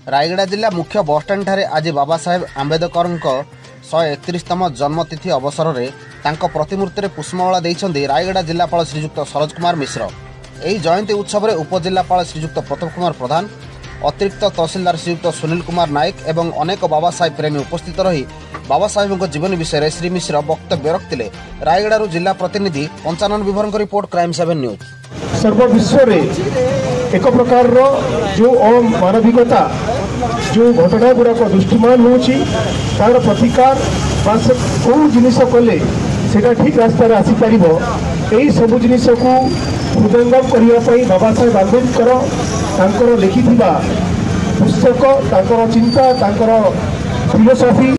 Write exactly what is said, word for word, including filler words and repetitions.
रायगड़ा जिला मुख्य बसस्टाण्ड ठारे आज बाबा साहेब आंबेडकर शहे एकतीसतम जन्मतिथि अवसर में तांको प्रतिमूर्ति में पुष्पमाला देइछन्ति रायगड़ा जिलापाल श्रीजुक्त सरोज कुमार मिश्र। यही जयंती उत्सव में उपजिलापाल श्रीजुक्त प्रताप कुमार प्रधान, अतिरिक्त तहसिलदार श्रीजुक्त सुनील कुमार नायक एवं अनेक बाबा साहेब प्रेमी उपस्थित रही बाबा साहेब जीवन विषय श्री मिश्र वक्तव्य रखिले। रायगड़ा जिला प्रतिनिधि Panchanan Bibhar report crime seven news. सर्वविश्व एक प्रकार जो अमानविकता जो घटना गुड़ाक दृष्टिमान होर प्रतिकार कौ जिनिस कले से ठीक रास्तार आसीपर यही सबू जिनिस को हृदयंगम करने बाबा साहेब आंबेडकर लिखि पुस्तक चिंता फिलोसफी